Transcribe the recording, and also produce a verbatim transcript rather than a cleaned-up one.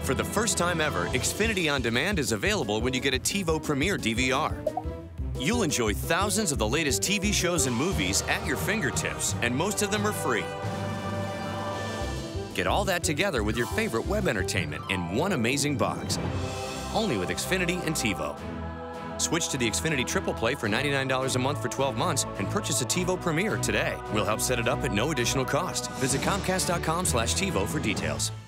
For the first time ever, Xfinity On Demand is available when you get a TiVo Premiere D V R. You'll enjoy thousands of the latest T V shows and movies at your fingertips, and most of them are free. Get all that together with your favorite web entertainment in one amazing box. Only with Xfinity and TiVo. Switch to the Xfinity Triple Play for ninety-nine dollars a month for twelve months and purchase a TiVo Premiere today. We'll help set it up at no additional cost. Visit Comcast dot com slash TiVo for details.